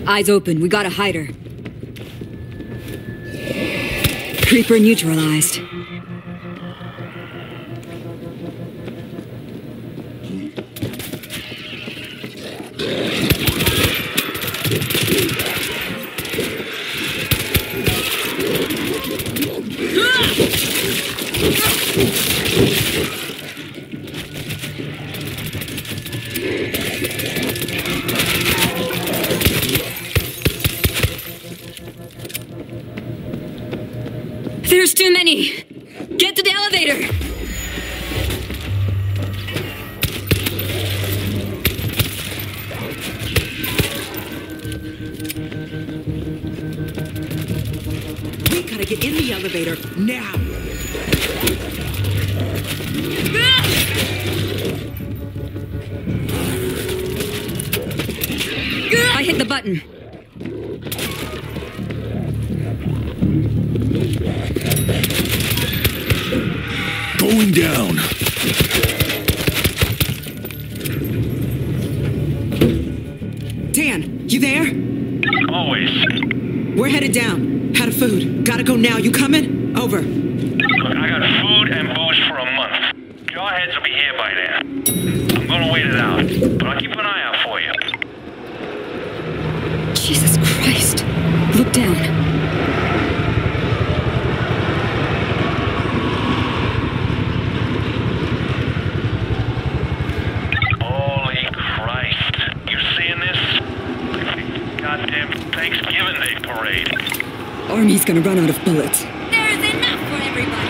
Eyes open, we gotta hide her. Creeper neutralized. There's too many! Get to the elevator! We gotta get in the elevator now! I hit the button. Going down. Dan, you there? Always. We're headed down. Out of food. Gotta go now. You coming? Over. Look, I got food and booze for a month. Jawheads will be here by then. I'm gonna wait it out, but I'll keep an eye out for you. Jesus Christ. Look down. Thanksgiving Day parade. Army's gonna run out of bullets. There's enough for everybody.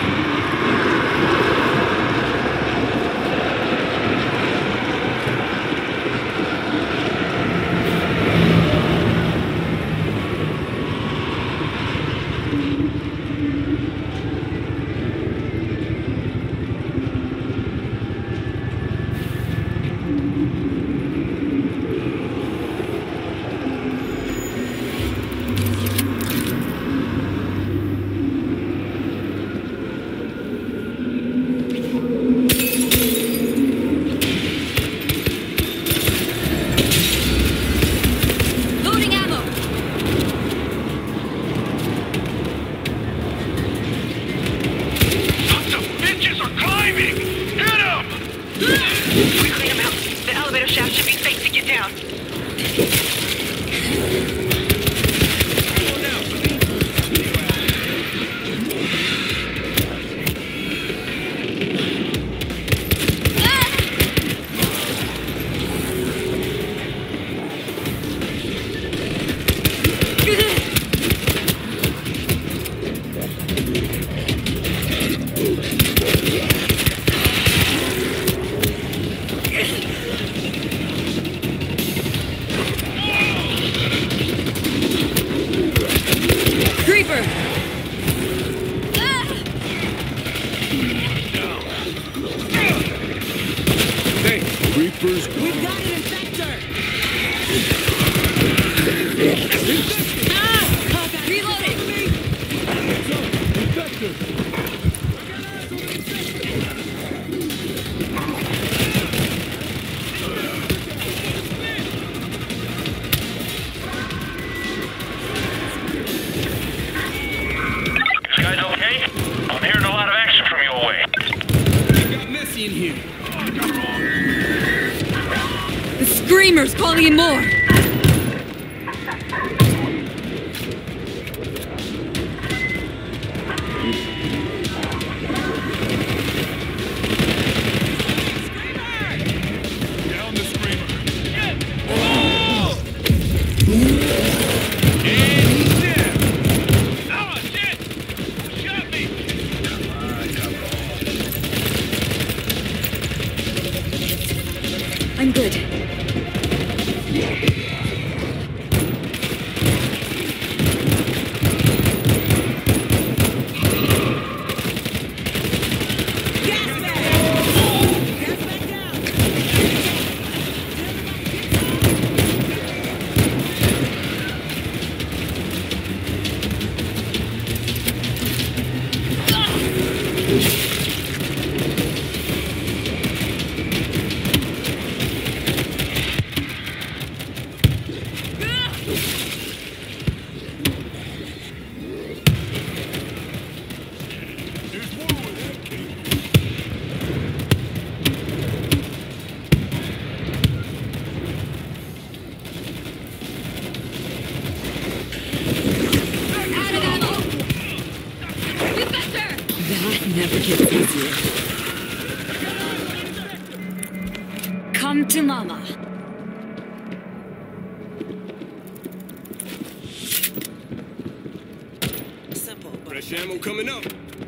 Reapers. We've got an infector! Reloading! You guys okay? I'm hearing a lot of action from your way. It got messy in here. The Screamer's calling in more! Down the screamer. I'm good. Never gets easier. Come to mama. Simple, but Fresh ammo coming up.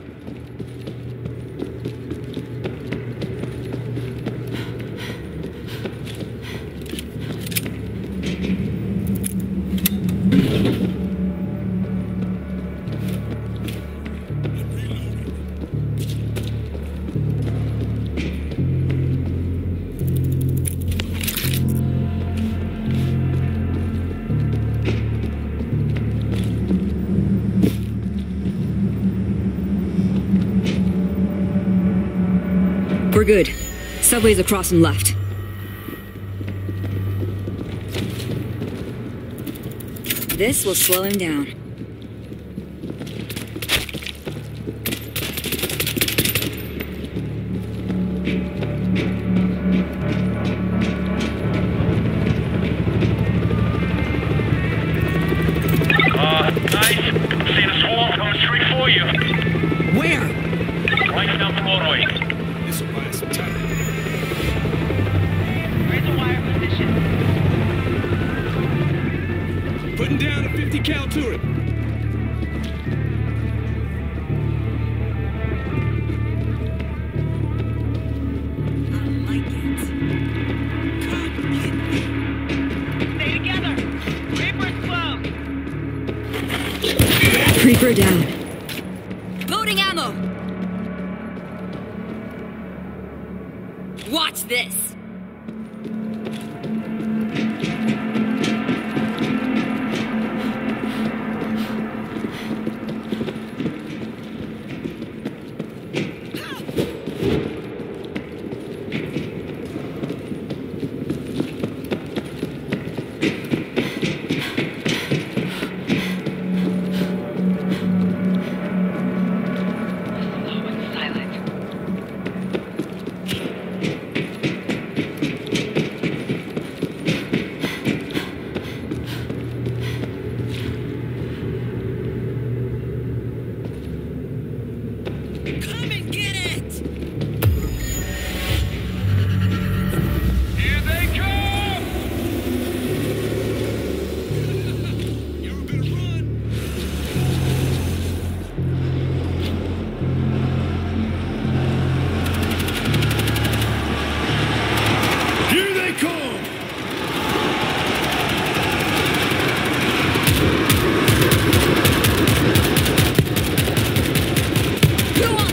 We're good. Subway's across and left. This will slow him down. Guys, see the swarm coming straight for you. where? Right down Broadway. This'll buy us some time. Where's the wire position? Putting down a 50 cal turret. I like it. Come get me. Stay together! Reaper's close! Creeper down. Loading ammo! Watch this! Slow and silent. Come and get it! Here they come! You ever better run? Here they come! Go on!